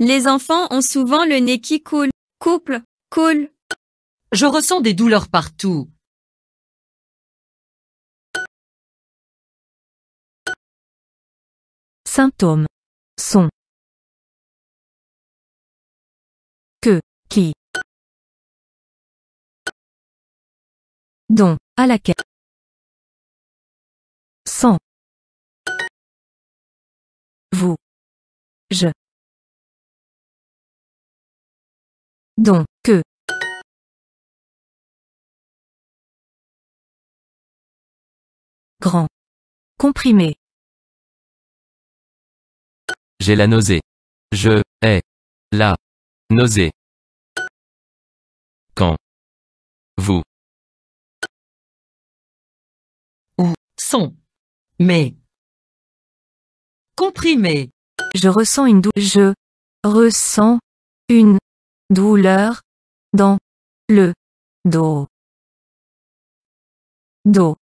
Les enfants ont souvent le nez qui coule. Couple, coule. Je ressens des douleurs partout. Symptômes sont que, qui, dont, à laquelle, sans, vous, je, dont, que, grand, comprimé, J'ai la nausée. Je ai la nausée. Quand vous Sont. Mais. Comprimé. je ressens une douleur dans le dos.